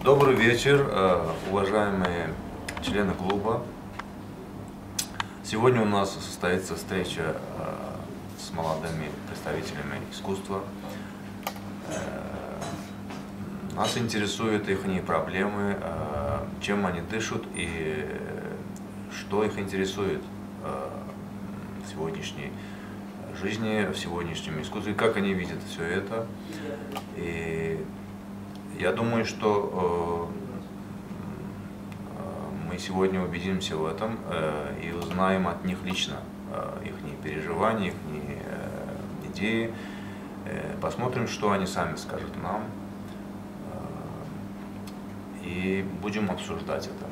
Добрый вечер, уважаемые члены клуба. Сегодня у нас состоится встреча с молодыми представителями искусства. Нас интересуют их проблемы, чем они дышат и что их интересует в сегодняшней жизни, в сегодняшнем искусстве, как они видят все это. И я думаю, что мы сегодня убедимся в этом и узнаем от них лично их переживания, их идеи. Посмотрим, что они сами скажут нам, и будем обсуждать это.